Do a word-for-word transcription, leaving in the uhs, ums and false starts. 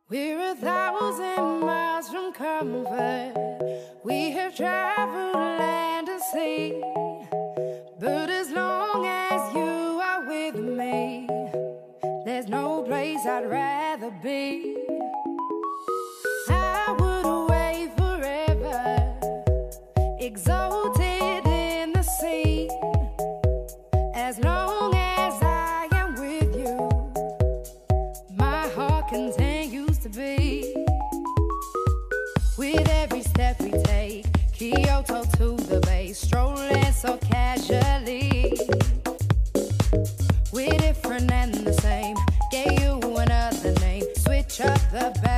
We're a thousand miles from comfort. We have traveled land and sea. But as long as you are with me, there's no place I'd rather be. I would away forever, exalted in the sea. As long as I am with you, my heart continues to beat. With every step we take, Kyoto to the bay, strolling so casually. We're different and the same, gave you another name, switch up the back.